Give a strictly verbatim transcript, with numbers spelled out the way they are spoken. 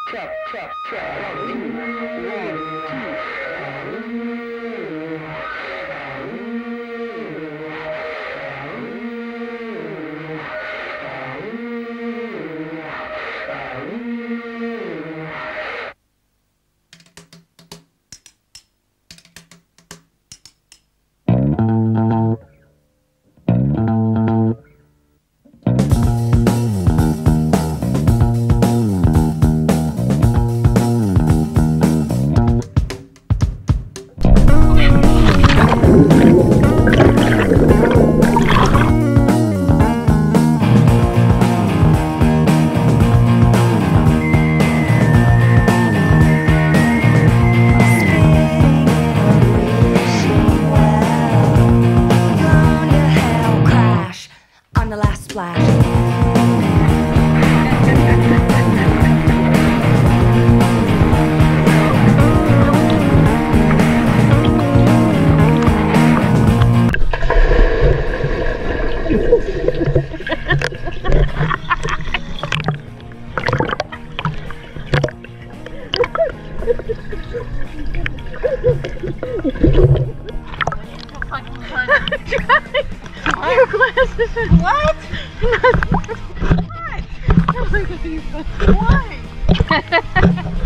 Check, check, check. One, two, one, two. On the last splash. Your glasses are what? What? Oh my God, these Why?